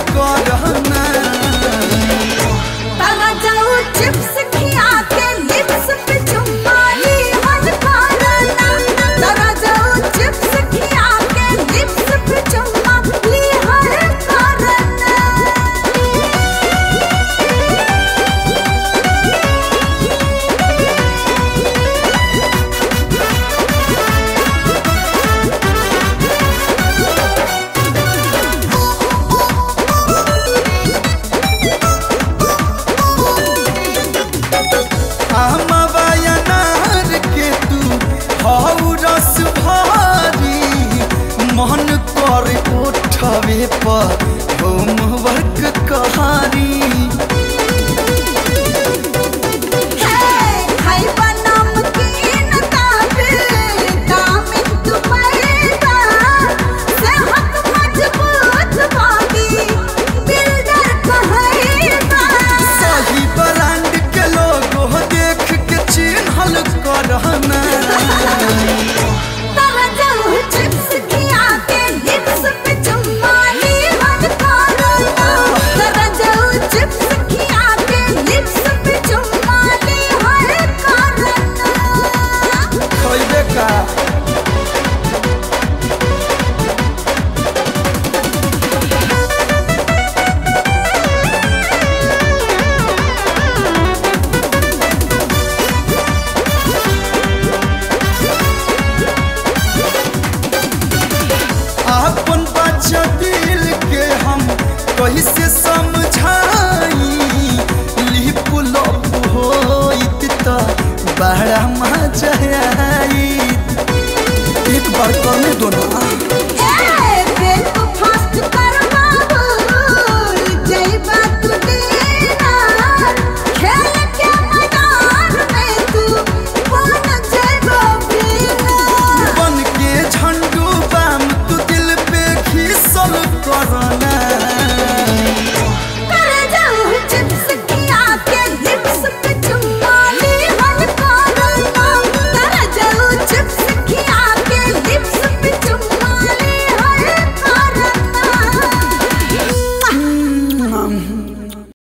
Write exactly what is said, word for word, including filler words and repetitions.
करना तारा जाऊ चिप्स खिया के लिप्स पे चुम्मा ली हल करना तारा जाऊ चिप्स खिया के लिप्स पे चुम्मा ली हल करना मन कर उठवे पर होमवर्क कहानी सही ब्रांड के लोगो देख के चिन्हल करना अपन बच्चा दिल के हम कहीं से सम